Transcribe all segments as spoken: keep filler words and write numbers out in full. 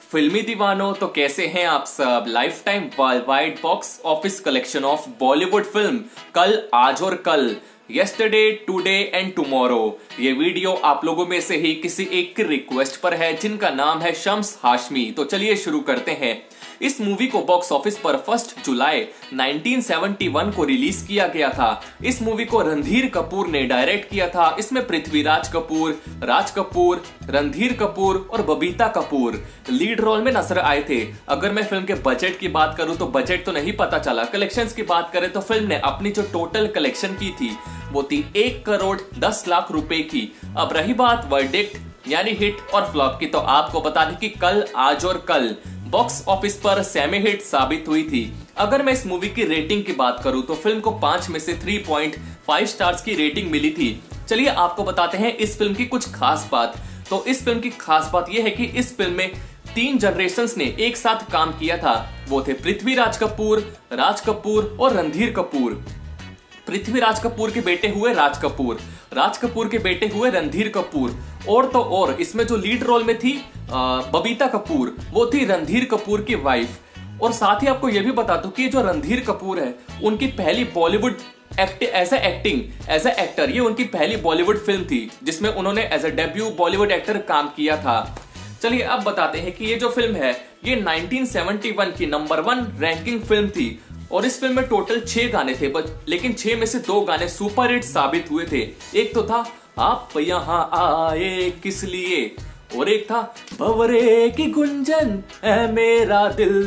फिल्मी दीवानों तो कैसे हैं आप सब। Lifetime worldwide box office collection of Bollywood film कल, आज और कल, यस्टरडे, टुडे एंड टुमारो। ये वीडियो आप लोगों में से ही किसी एक की रिक्वेस्ट पर है जिनका नाम है शम्स हाशमी। तो चलिए शुरू करते हैं। इस मूवी को बॉक्स ऑफिस पर फर्स्ट जुलाई नाइनटीन सेवेंटी वन को रिलीज किया गया था। इस मूवी को रणधीर कपूर ने डायरेक्ट किया था। इसमें पृथ्वीराज कपूर, राज कपूर, रणधीर कपूर और बबीता कपूर लीड रोल में नजर आए थे। अगर मैं फिल्म के बजट की बात करूं तो बजट तो नहीं पता चला। कलेक्शंस की बात करें तो फिल्म ने अपनी जो टोटल कलेक्शन की थी वो थी एक करोड़ दस लाख रुपए की। अब रही बात वर्डिक्ट यानी हिट और फ्लॉप की, तो आपको बता दें कि कल, आज और कल बॉक्स ऑफिस पर सेमी हिट साबित हुई थी। अगर मैं इस मूवी की रेटिंग की बात करूं तो फिल्म को पांच में से थ्री पॉइंट फाइव स्टार्स की रेटिंग मिली थी। चलिए आपको बताते हैं इस फिल्म की कुछ खास बात। तो इस फिल्म की खास बात यह है कि इस फिल्म में तीन जनरेशंस ने एक साथ काम किया था। वो थे पृथ्वीराज कपूर, राज कपूर और रणधीर कपूर। पृथ्वीराज कपूर के बेटे हुए राज कपूर, राज कपूर के बेटे हुए रणधीर कपूर, और तो और इसमें जो लीड रोल में थी बबीता कपूर, वो थी रणधीर कपूर की वाइफ। और साथ ही आपको यह भी बता दूं कि जो रणधीर कपूर है उनकी पहली Bollywood act as a acting as a actor, ये उनकी पहली बॉलीवुड फिल्म थी जिसमें उन्होंने as a debut Bollywood actor काम किया था। चलिए अब बताते हैं कि ये जो फिल्म है ये नाइनटीन सेवेंटी वन की नंबर वन रैंकिंग फिल्म थी। और इस फिल्म में टोटल छह गाने थे, लेकिन छह में से दो गाने सुपर हिट साबित हुए थे। एक तो था आप यहाँ आए किस लिए, और एक था भंवरे की गुंजन है मेरा दिल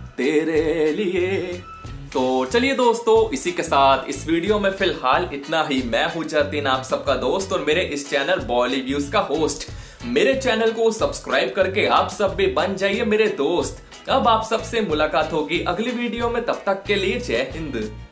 तेरे लिए। तो चलिए दोस्तों, इसी के साथ इस वीडियो में फिलहाल इतना ही। मैं हूं जतिन, आप सबका दोस्त और मेरे इस चैनल बॉलीव्यूज का होस्ट। मेरे चैनल को सब्सक्राइब करके आप सब भी बन जाइए मेरे दोस्त। अब आप सबसे मुलाकात होगी अगली वीडियो में, तब तक के लिए जय हिंद।